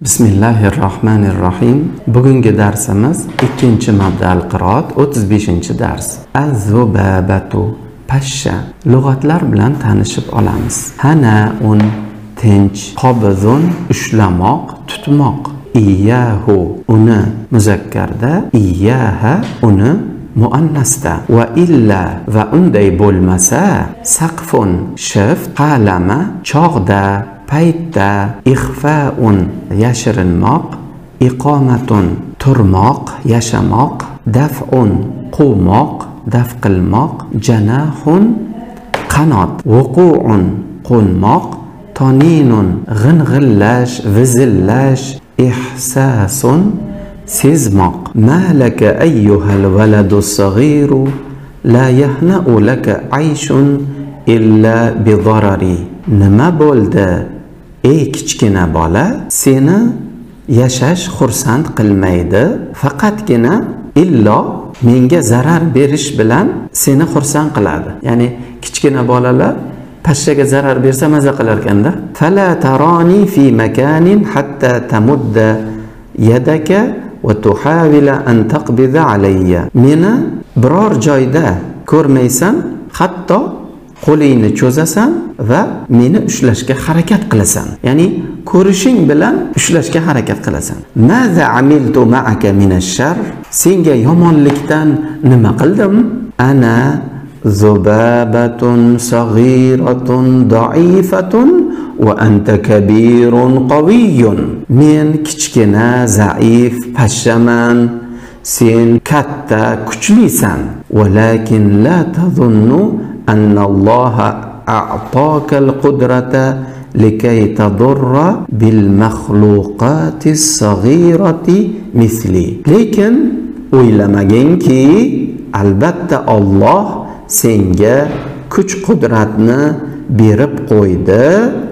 Bismillahirrohmanirrohim. Bugungi darsimiz 2-mabdal qiroat 35-dars. Az-zubabatu, pashsha. Lug'atlar bilan tanishib olamiz. Hana'un, tinch, qabzun, ushlamoq, tutmoq. Iyyahu, uni muzakkarda, iyyaha, uni muannasda. Va illa, va unday bo'lmasa, saqfun, shift, qalama, chog'da, paytda, ixfaun, yashirinmoq, iqomatun, turmoq, yashamoq, daf'un, quvmoq, daf qilmoq, janahun, qanot, vuqu'un, qo'nmoq, toninun, g'ing'illash, vizillash, ihsasun, sezmoq. Malaka ayyuhal valadus saghiru la yahna'u laka ayshun illa bi darari. Nima bo'ldi ey kichkina bola, seni yashash xursand qilmaydi, faqatgina illo menga zarar berish bilan seni xursand qiladi. Ya'ni kichkina bolalar pashshaga zarar bersa maza qilar ekanda. Fala tarani fi makanin hatta tamudda yadaka va tuhawila an taqbida alayya. Meni biror joyda ko'rmaysan, hatto qo'lingni cho'zasan va meni ushlashga harakat qilasan. Ya'ni ko'rishing bilan ushlashga harakat qilasan. Maza amiltu ma'aka minash-shar? Senga yomonlikdan nima qildim? Ana zubabatun saghiratun da'ifatun va anta kabirun qawiyyun. Men kichkina, zaif pashshaman. Sen katta, kuchlisan. Walakin la tadhunnu أن الله أعطاك القدرة لكي تضر بالمخلوقات الصغيرة مثلي. لكن o'ylamaganki, albatta Alloh senga kuch qudratni berib qo'ydi,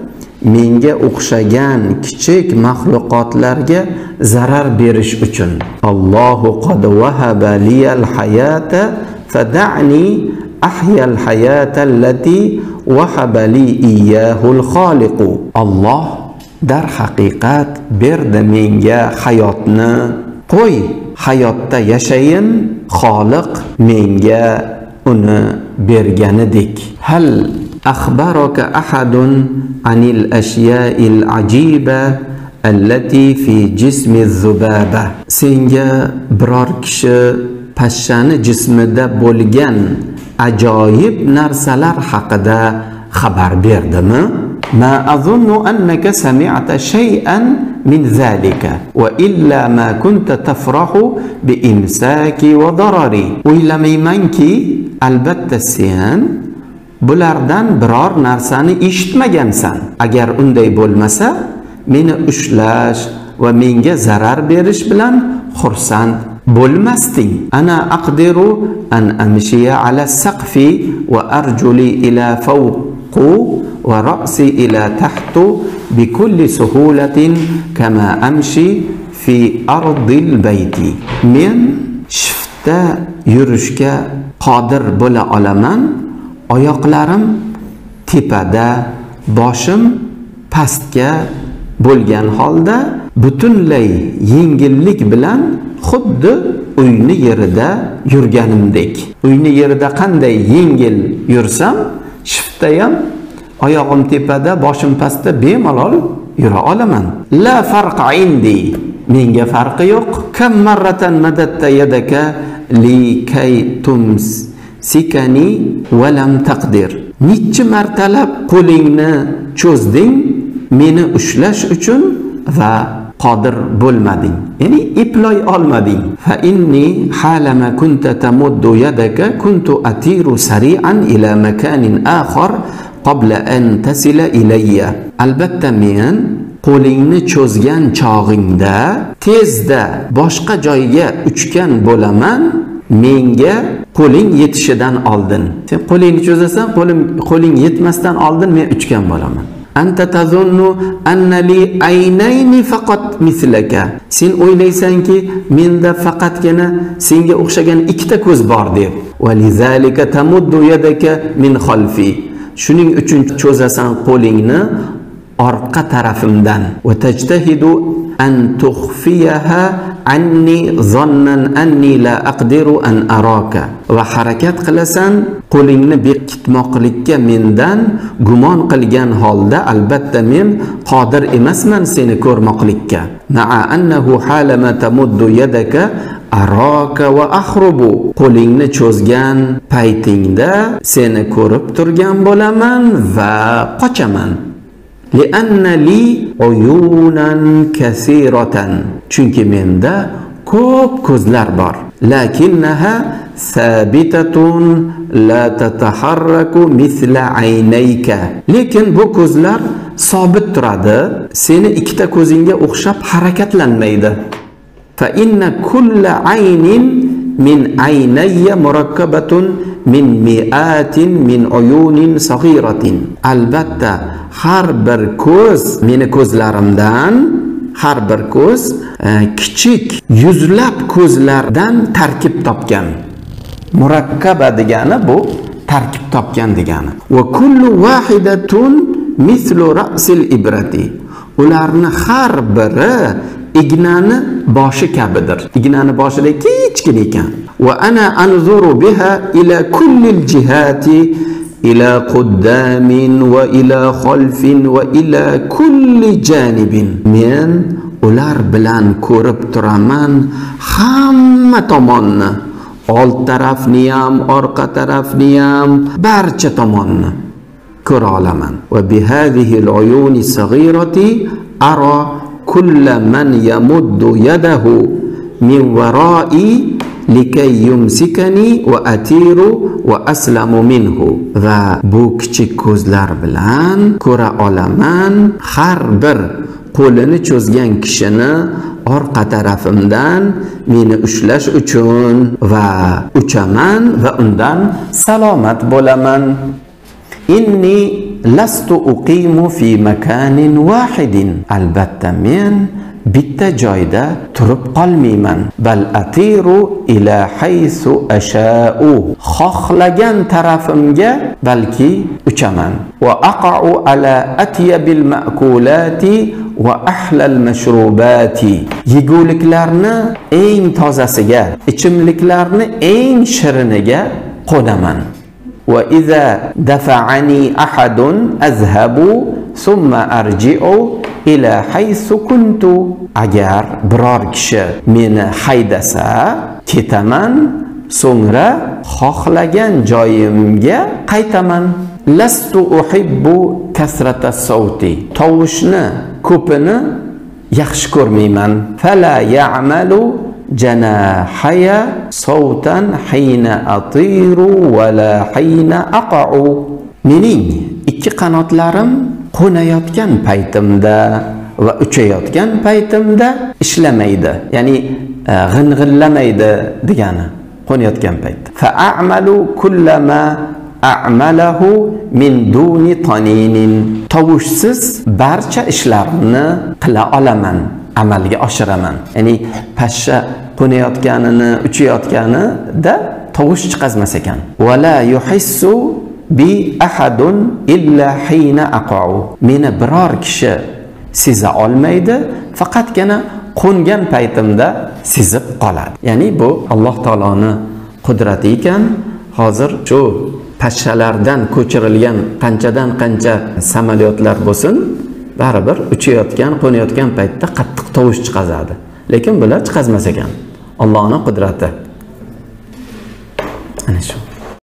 menga o'xshagan kichik maxluqotlarga zarar berish uchun. Allohu qad wahaba liyal hayata fada'ni أحيا الحياة التي وهب لي إياه الخالق. الله در حقيقات برد menga hayotni, qo'y hayotda yashayin, Xoliq menga uni berganidek. Hal akhbaraka ahadun anil ashya'il ajiba allati fi jismi az-zubaba. Senga biror kishi pashshani jismida bo'lgan ajoyib narsalar haqida xabar berdimi? Ma azunnu annaka sami'ta shay'an min zalika wa illa ma kunta tafrahu bi imsaki wa darari. O'ylamaymanki, albatta sen bulardan biror narsani eshitmagansan. Agar unday bo'lmasa, meni ushlash va menga zarar berish bilan xursand bo'lmasding. Ana aqdiru an amshiya ala saqfi wa arjuli ila fawqu wa ra'si ila tahtu bi kulli suhulatin kama amshi fi ardil bayti. Men shiftda yurishga qodir bo'la olaman. Oyoqlarim tepada, boshim pastga bo'lgan holda butunlay yengillik bilan xuddi uyni yerida yurganimdek. Uyni yerida qanday yengil yursam, shiftda ham oyog'im tepada, boshim pastda bemalol yura olaman. La farqa indi. Menga farqi yo'q. Kam marratan madatta yadaka li kay tumsikani va lam taqdir. Necha martalab qo'lingni cho'zding meni ushlash uchun va qodir bo'lmading. Ya'ni eplay olmading. Fa inni halama kunta tamuddu yadaka kuntu atiru sari'an ila makanin akhar qabla an tasila ilayya. Albatta men qo'lingni cho'zgan chog'ingda tezda boshqa joyga uchgan bo'laman, menga qo'ling yetishidan oldin. Sen qo'lingni cho'zasan, qo'ling yetmasdan oldin men uchgan bo'laman. Anta tazunnu anna li aynayni faqat mislaka. Sen o'ylaysanki, menda faqatgina senga o'xshagan ikkita ko'z bor deb. Va lizalika tamuddu yadaka min khalfi. Shuning uchun cho'zasan qo'lingni orqa tarafimdan. Va tajtahidu an tukhfiyaha anni zannan anni la aqdiru an araka. Va harakat qilasan qo'lingni bekitmoqlikka mendan gumon qilgan holda albatta men qodir emasman seni ko'rmoqlikka. Ma'a annahu halama tamuddu yadaka araka va akhrubu. Qo'lingni cho'zgan paytingda seni ko'rib turgan bo'laman va qochaman. Li'anna li uyunan kaseeratan. Chunki menda ko'p ko'zlar bor. Lakinnaha sabitatun la tataharraku mithla aynayka. Lekin bu ko'zlar sobit turadi. Seni ikkita ko'zingga o'xshab harakatlanmaydi. Fa inna kulla aynin min aynayya murakkabatun min mi'atin min uyunin saghiratin. Albatta har bir ko'z meni ko'zlarimdan, har bir ko'z kichik yuzlab ko'zlardan tarkib topgan. Murakkaba degani bu tarkib topgan degani. Va kullu wahidatun mithlu ra'sil ibrati. Ularni har biri ignani boshi kabidir. Ignani boshida kichkina ekan. Va ana anzuru biha ila kulli al-jihati ila quddamin va ila khalfin va ila kulli janibin. Men ular bilan ko'rib turaman hamma tomonni. Old tarafni ham, orqa tarafni ham, barcha tomonni ko'ra olaman. Va bihadhihi al-uyun as-saghirati ara kulla man yamuddu yadahu min wara'i likay yumsikani wa atiru wa aslamu minhu. Va bu kichik ko'zlar bilan ko'ra olaman har bir qo'lini cho'zgan kishini orqa tarafimdan meni ushlash uchun va uchaman va undan salomat bo'laman. Inni lastu uqimu fi makanin wahidin. Albatta men bitta joyda turib qolmayman. Bal atiru ila haythu asha'u. Xohlagan tarafimga balki uchaman. Wa aqa'u ala atyabil ma'kulati va ahlal mashrubati. Yeguliklarni eng tozasiga, ichimliklarni eng shiriniga qo'naman. Wa idza dafa'ani ahadun azhabu thumma arji'u ila haythu kuntu. Agar biror kishi meni haydasa ketaman, so'ngra xohlagan joyimga qaytaman. Lastu uhibbu kasrata sawti. Tovushni ko'pini yaxshi ko'rmayman. Fala ya'malu janahaya sawtan hina atiru wala hina aqa'u. Mening ikki qanotlarim qo'nayotgan paytimda va uchayotgan paytimda ishlamaydi. Ya'ni g'ing'illamaydi degani qo'nayotgan paytda. Fa a'malu kullama a'malahu min duni taninin. Tovushsiz barcha ishlarimni qila olaman, amalga oshiraman. Ya'ni pashsha qo'nayotganini, uchayotganida tovush chiqazmas ekan. Wala yuhissu bi ahadun illa hina aqa'u. Meni biror kishi seza olmaydi, faqatgina qo'ngan paytimda sezib qoladi. Ya'ni bu Alloh taoloning qudrati ekan. Hozir shu pashshalardan ko'chirilgan qanchadan qancha samolyotlar bo'lsin, baribir uchayotgan, qo'nayotgan paytda qattiq tovush chiqazadi. Lekin bular chiqazmas ekan. Allohning qudrati. Ana shu.